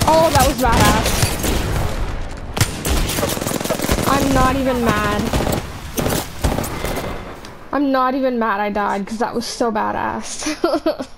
Oh, that was badass. I'm not even mad. I'm not even mad I died, because that was so badass.